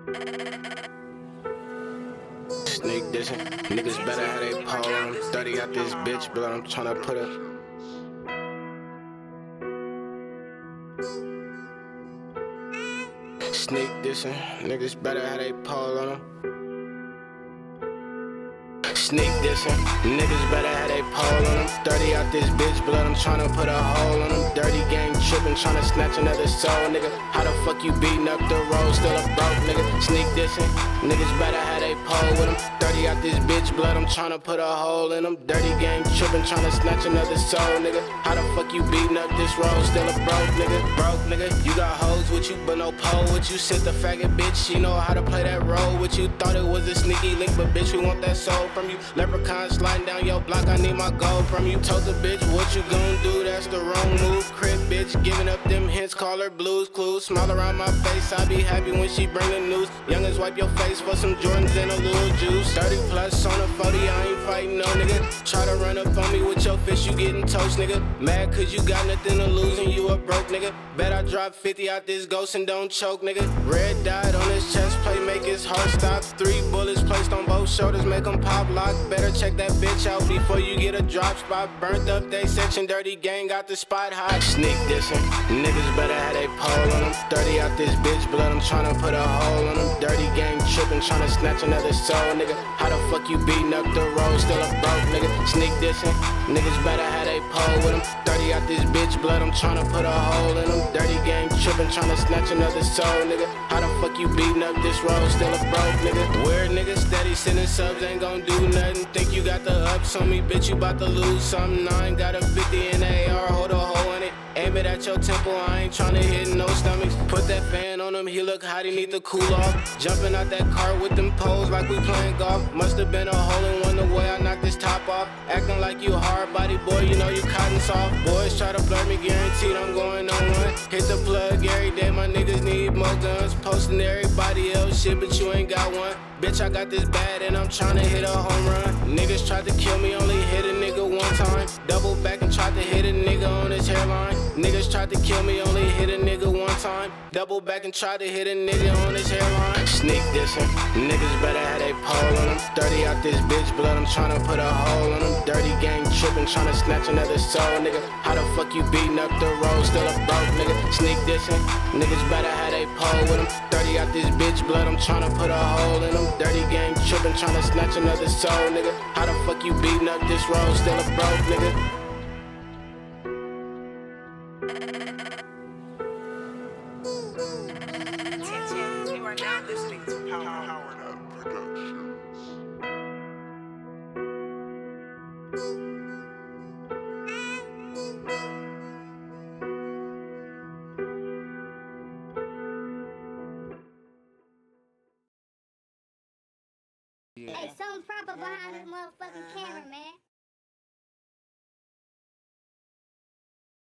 Sneak dissing. Niggas better have they pole on them. 30 out this bitch, blood. I'm tryna put a. Sneak dissing. Niggas better have they pole on them. Sneak dissing. Niggas better have they pole on them. 30 out this bitch, blood. I'm tryna put a hole on them. Dirty gang trippin', tryna snatch another soul, nigga. How the fuck you beatin' up the road, still a broke, nigga? Sneak dissing. Niggas better have they pole with them. 30 out this bitch, blood. I'm tryna put a hole in them. Dirty gang trippin', tryna snatch another soul, nigga. How the fuck you beatin' up this road, still a broke, nigga? Broke, nigga. You got hoes with you, but no pole with you. Sit the faggot bitch, she know how to play that role with you. Thought it was a sneaky link, but bitch, we want that soul from you. Leprechaun sliding down your block, I need my gold from you. Told the bitch, what you gon' do? That's the wrong move. Crib bitch, giving up them hints, call her Blues Clues. Smile around my face, I be happy when she bring the news. Youngins wipe your face for some Jordans and a little juice. 30 plus on a 40, I ain't fighting no nigga. Try to run up on me with your fist, you getting toast, nigga. Mad cause you got nothing to lose and you a broke, nigga. Bet I drop 50 out this ghost and don't choke, nigga. Red dot on his chest plate, make his heart stop. 3 bullets placed on both shoulders, make him pop lock. Better check that bitch out before you get a drop spot. Burnt up they section, dirty gang got the spot hot. Sneak dissing, niggas better have they pole on them. 30 out this bitch, blood, I'm tryna put a hole on them. Dirty gang trippin', tryna snatch another soul, nigga. How the fuck you beatin' up the road, still a broke, nigga? Sneak dissing, niggas better have they pole with them. 30 out this bitch, blood, I'm tryna put a hole in them. Dirty gang trippin', tryna snatch another soul, nigga. How the fuck you beatin' up this road, still a broke, nigga? Weird nigga, steady sending subs, ain't gon' do nothing. Think you got the ups on me, bitch, you bout to lose something. I ain't got a 50 in the AR, hold a hole in it. Aim it at your temple, I ain't tryna hit no stomachs. Put that fan on him, he look hot, he need to cool off. Jumping out that car with them poles like we playing golf. Must've been a hole in one the way I knocked this top off. Acting like you hard body boy, you know you cotton soft. Boys try to blur me, guaranteed I'm going on one. Hit the plug every day, my niggas need more guns. Posting everybody else shit, but you ain't got one. Bitch, I got this bad and I'm tryna hit a home run. Niggas tried to kill me, only hit a nigga one time. Double back and tried to hit a nigga on his hairline. Niggas tried to kill me, only hit a nigga one time. Double back and tried to hit a nigga on his hairline. Sneak dissing, niggas better have they pole on them. 30 out this bitch, blood, I'm tryna put a hole on them. Dirty gang trippin', tryna snatch another soul, nigga. How the fuck you beatin' up the road, still a broke, nigga? Sneak dissing, niggas better have they pole with them. 30 out this bitch, blood, I'm tryna put a hole in them. Dirty gang trippin', tryna snatch another soul, nigga. How the fuck you beatin' up this road, still a broke, nigga? Attention, you are now listening to Powered Up Production. Hey, something proper behind this motherfucking camera, man.